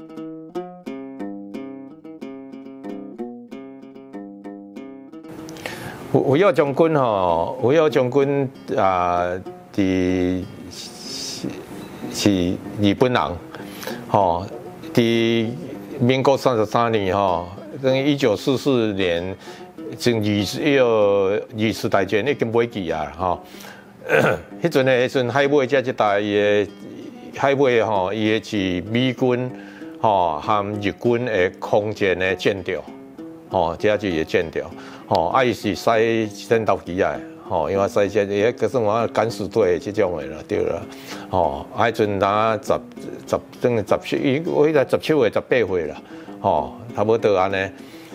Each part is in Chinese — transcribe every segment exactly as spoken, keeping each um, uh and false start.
胡耀将军吼，胡耀将军啊，伫是是日本人，吼，伫民国三十三年吼，等于一九四四年，从二迄个二次大战已经尾期啊，吼。迄阵诶，迄阵海尾遮一带伊诶海尾吼，伊诶是美军吼和日军诶空战诶舰调，吼，遮是伊舰调。吼，啊，伊是使战斗机啊，吼，因为使这伊迄个算我敢死队即种诶啦，对啦，吼，啊，迄阵呾十十等于十七，伊我迄个十七岁、十八岁啦，吼，差不多安尼。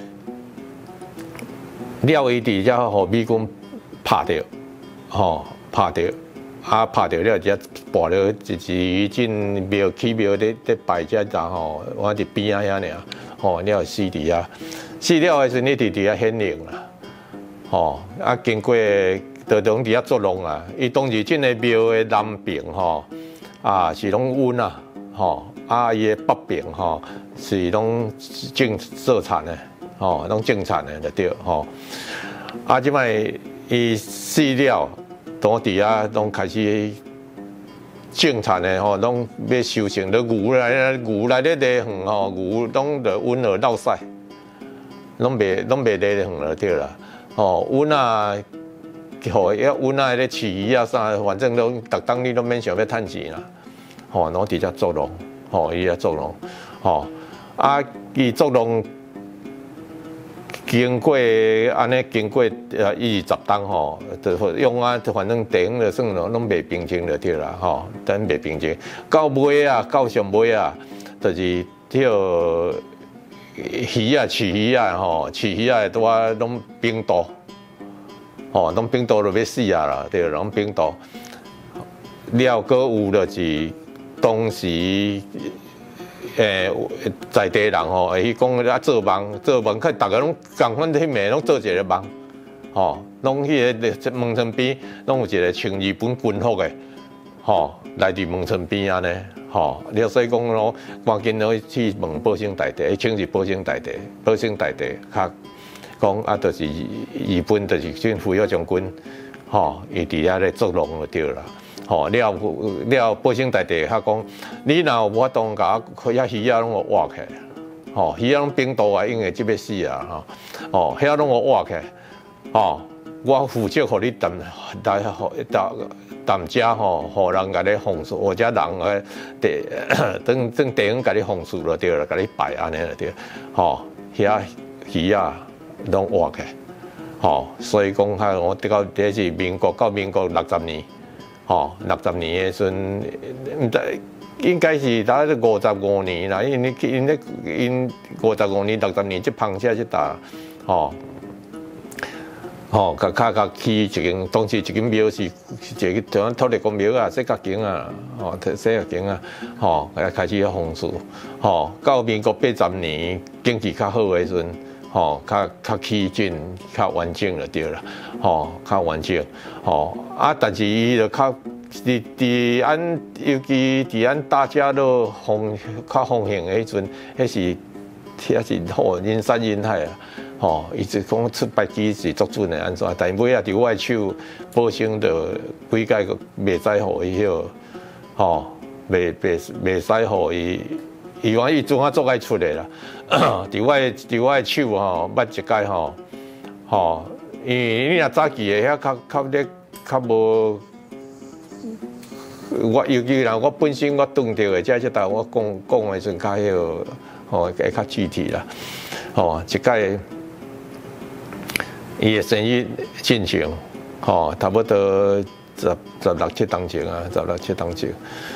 了伊伫遮互美军拍着，吼，拍着，啊，拍着了，遮跋了就是伊进庙起庙咧咧拜遮啦吼，我伫边仔遐尔，吼，了死伫遐。死了诶时阵，伊伫伫遐显灵啦，吼啊经过就拢伫遐作弄啊。伊当时进个庙诶南边吼啊是拢温啊，吼啊伊诶北边吼是拢种色产诶，吼拢种产诶就对吼。啊即摆伊死了，当伫遐拢开始种产诶吼，拢要收成，就牛来牛来咧犁远吼，牛拢就温而落屎。拢袂拢袂犁远了对啦，吼，阮啊，吼，要阮啊咧饲鱼啊啥，反正拢逐当你拢免想要趁钱啦，吼，拢伫遮做农，吼，伊遐做农，吼，啊，伊做农经过安尼经过呃二十冬吼，就用啊，反正地方就算咯，拢袂平静就对啦，吼，等袂平静，到尾啊，到上尾啊，就是迄鱼啊，饲鱼啊，吼，饲鱼啊，拄啊拢冰岛，吼，拢冰岛就要死啊啦，对，拢冰岛。了，搁有就是当时诶在地人吼，会去讲啊做梦，做梦，看逐个拢共款迄暝拢做一个梦，吼，拢迄个门村边拢有一个穿日本军服的，吼，来伫门村边安尼。吼，了所以讲咯，赶紧咯去问保生大帝，请示保生大帝，保生大帝较讲啊，就是日本就是政府要将军，吼，伊伫遐咧作弄就对啦，吼，了了保生大帝较讲，你若有法度甲我遐鱼仔拢互挖起来，吼，鱼仔拢冰岛啊，因为即要死啊，吼，吼，遐拢互挖起来，吼，我负责互你担来互担。踮遮吼，互人甲你奉事，或者人个地等等地方甲你奉事就对了，甲你拜安尼就对，吼，遐鱼啊拢活起，吼，所以讲哈，我到这是民国到民国六十年，吼，六十年的时阵，毋知应该是大概五十五年啦，因为因咧因五十五年六十年即螃蟹即搭，吼。吼，甲较甲起一间，当时一间庙是一个像土地公庙啊，洗角间啊，吼，洗角间啊，吼，开始要奉事，吼，到民国八十年经济较好的时阵，吼，较较起进较完整就对啦，吼，较完整，吼，啊，但是伊就较伫伫咱尤其伫咱大家都风较风行的迄阵，迄是迄是好人山人海啊。吼，伊就讲出牌机是足准的安怎，但尾啊伫我的手保证着几届个袂使互伊迄，吼，袂袂袂使互伊，伊讲伊总啊做爱出的啦。伫我伫我的手吼，捌一届吼，吼，因为你若早期的遐较较咧较无，我尤其啦，我本身我拄着的，遮即搭我讲讲的时阵较迄个，吼，会较具体啦，吼，一届。伊的生意进行，吼，差不多十十六七当前啊，十六七当前，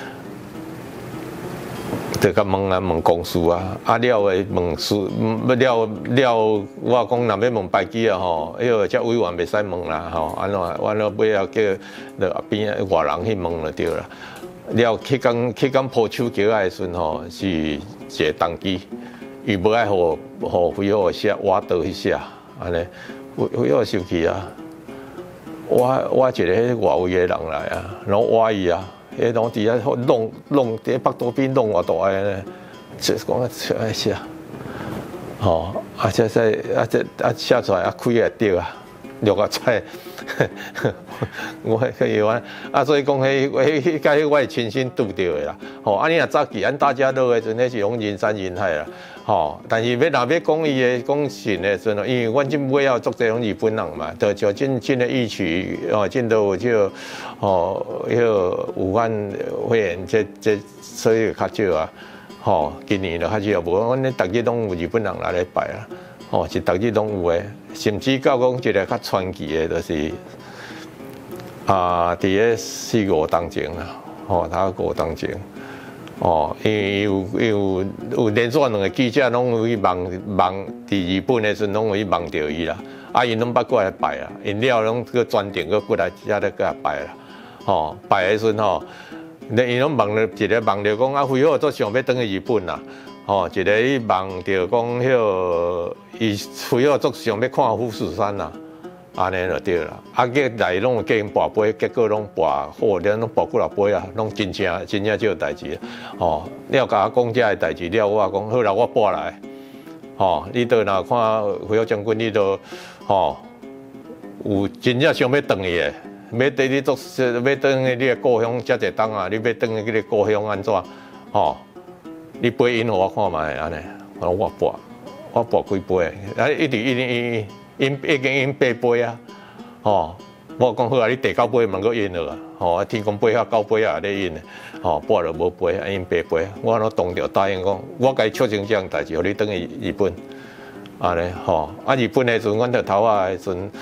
就甲问啊问公司啊，啊了诶问事，了了，我讲若要问牌机啊吼，迄个遮委员袂使问啦吼，安怎安怎尾后叫着边外人去问就对啦。了去讲去讲铺手桥诶时阵吼，是一个动机，伊无爱互互非好写，我倒去写安尼。我我要生气啊！我我一个外围的人来啊，然后挖伊啊，迄拢伫遐弄弄伫北岛边弄偌大个呢， 就是讲啊爱写，吼，啊这在啊这啊写出来啊开也对啊，录啊出来，我可以玩啊，所以讲迄迄迄个我亲身拄到的啦，吼，啊你若早期按大家乐的阵，迄是用人山人海啦。吼，但是要若要讲伊的讲神的时阵，因为阮即尾要做这种日本人嘛，就就真真的义曲哦，真都有就哦，迄个武汉肺炎这这所以较少啊。吼，今年就较少，无阮咧逐日拢有日本人来咧拜啊。吼，是逐日拢有诶，甚至到讲一个较传奇的，就是啊，伫咧四五当前啦，吼，他五当前。哦，因为有有有连续两个记者拢有去问问伫日本的时阵，拢有去问到伊啦。啊，因拢捌过来拜啦，因了拢个专程个过来遮咧过来拜啦。吼，拜的时阵吼，因拢问了一个问着讲啊，非好做想要转去日本啦。吼，一个伊问着讲，迄个伊非好做想要看富士山啦。安尼就对啦，啊，个来拢有跟跋杯，结果拢跋好，连拢跋几落杯啊，拢真正真正少代志。吼，了甲我讲遮个代志了，我讲好啦，我跋来。吼，你倒若看回耀将军，你都吼有真正想要转去的，要对你做，要转去你的故乡遮侪当啊，你要转去你的故乡安怎？吼，你杯饮互我看卖安尼，我我跋，我跋几杯，啊，一直一直一。因已经因八杯啊，吼！我讲好啊，你第九杯问个因了啊，吼！天公杯啊，九杯啊，咧因的，吼，跋了无杯，啊因八杯，我拢当着答应讲，我该促成这样代志，互你转去日本，安尼吼！啊日本的时阵，阮在头啊的时阵，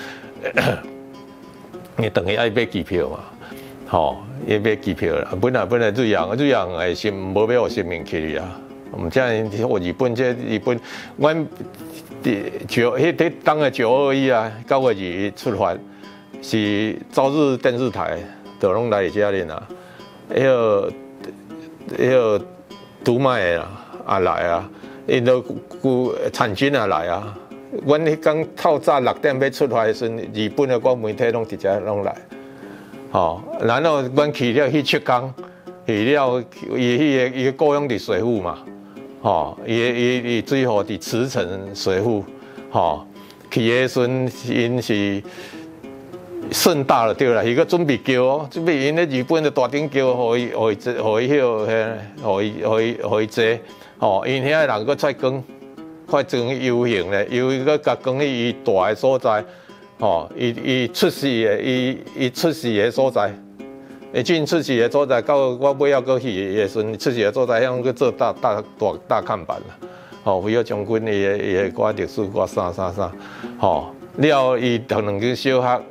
你等于爱买机票嘛，吼，要买机票啦。本来本来瑞阳瑞阳的是无要互生命去啊，毋知我日本这日本，阮。九迄迄当个九二一啊，九月二出发，是朝日电视台都拢来遮哩啦。迄个迄个读卖的啦，也来啊，因都古产军也来啊。阮迄天透早六点要出发的时阵，日本的国媒体拢直接拢来。吼，然后阮去了去七港，去了伊迄个伊个故乡伫水户嘛。吼，伊伊伊最后伫茨城水户，吼，去的时阵因是盛大了对啦，伊个准备叫哦，准备因咧日本的大顶叫，互伊互伊互伊迄个嘿，互伊互伊互伊坐，吼，因遐人搁出工，快装游行咧，游个甲讲去伊大的所在，吼，伊伊出世的伊伊出世的所在。诶，进出世的所在，到我尾要过去的时阵，出世的所在向去做大大大大看板啦。吼，为了将军伊个伊个歌历史歌啥啥啥，吼，了伊同两间小学，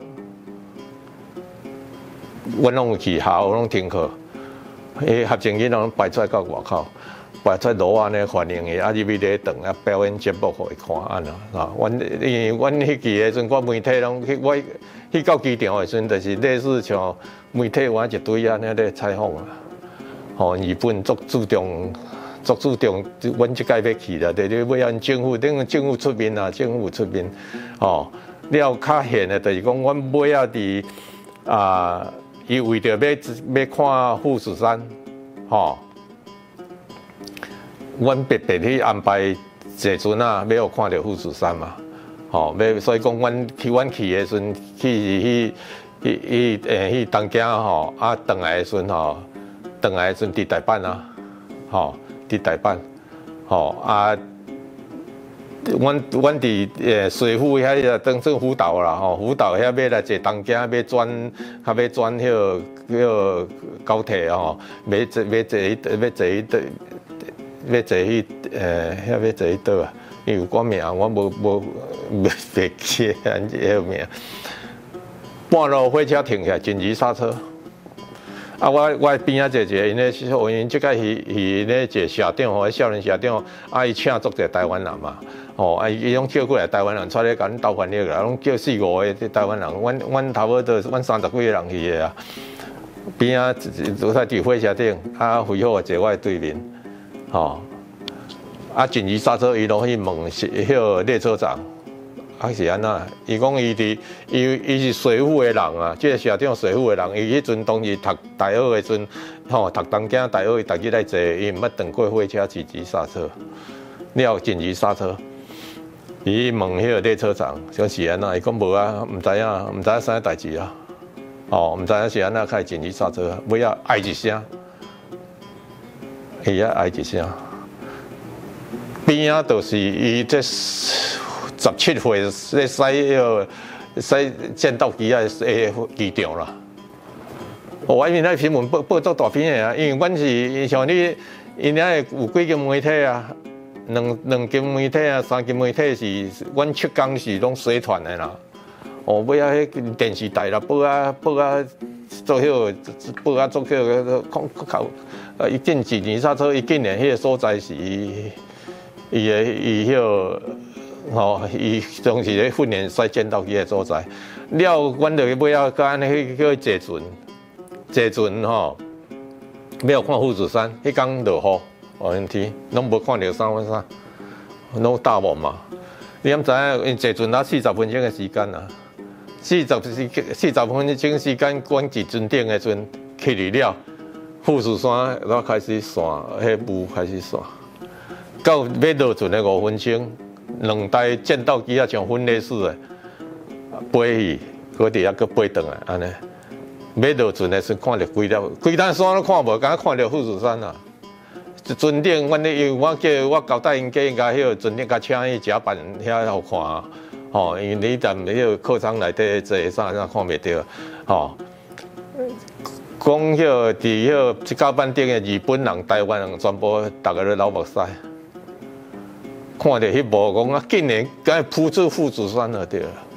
阮拢有去校，拢听课。迄学生囡仔排出来到外口，排出罗安尼欢迎伊，啊入去咧等啊表演节目互伊看安啦。啊，阮因为阮迄期的时阵，我媒体拢去我去到机场的时阵，就是类似像。媒体我一堆安尼咧采访啊，吼，日本足注重，足注重，阮即届要去啦，就是要按政府，等政府出面啊，政府出面，吼，了较现的，就是讲阮尾仔伫啊，伊为着要要看富士山，吼，阮特别去安排坐船啊，要有看到富士山嘛，吼，要所以讲阮去阮去的时阵去去。伊伊诶，去东京吼，啊，转来的时阵吼，转来的时阵伫台北啊，吼，伫台北，吼啊，阮阮伫诶水户遐个当做辅导啦，吼，辅导遐要来坐东京，要转，较要转迄个迄个高铁吼，要坐要坐迄要坐迄倒，要坐迄诶，遐要坐迄倒啊，因为我名我无无袂记迄个名。半路火车停下来，紧急刹车。啊，我我边仔坐一个，因咧是因即个是是咧一个社长吼，少年社长，啊伊请足者台湾人嘛，吼，啊伊拢叫过来台湾人出来甲阮斗翻译啦，拢叫四五个台湾人，阮阮差不多阮三十几个人去的啊。边仔都在伫火车顶，啊非好坐我对面，吼，啊紧急刹车伊拢去问迄个列车长。 还是安那？伊讲伊伫伊伊是水扈的人啊，即、这个社长水扈的人，伊迄阵当时读大学的阵，吼读东京大学，伊逐日来坐，伊毋捌等过火车紧急刹车，了紧急刹车。伊问迄个列车长，讲是安那？伊讲无啊，毋知影，毋知影啥代志啊。哦，毋知影是安那开紧急刹车，尾仔嗌一声，伊遐嗌一声，边仔就是伊这。十七岁咧驶迄个驶战斗机啊，诶机场啦。我因为那新闻报报做大片的啊，因为阮是像你，因遐有几间媒体啊，两两间媒体啊，三间媒体是，阮七工是拢随团的啦。哦，尾啊，迄电视台啦，报啊报啊，做迄个报啊做迄个靠，呃，一进紧急刹车，一进咧迄个所在是伊伊个伊迄个。吼，伊当时咧训练驶战斗机的所在，了，阮就尾仔甲安尼去去坐船，坐船吼，要看富士山，迄天落雨，哦天，拢无看到三分山，拢大雾嘛。你敢知影？因坐船才四十分钟的时间啊，四十四四十分钟时间，阮伫船顶的阵起嚟了，富士山然后开始散，迄雾开始散，到要落船的五分钟。两台战斗机啊，像分类似的飞去，搁伫遐搁飞转来，安尼。要落船的时看到规条规滩山都看无，敢看到富士山啊！船顶，阮咧我叫我交代因家甲迄个船顶甲请伊食饭遐好看啊！吼、哦，因为你踮迄个客舱内底坐啥啥看袂到，吼、哦。讲迄个伫迄个一甲板顶的日本人、台湾人，全部逐个咧流目屎。看到迄幕，讲啊，竟然敢扑出富士山了，对了。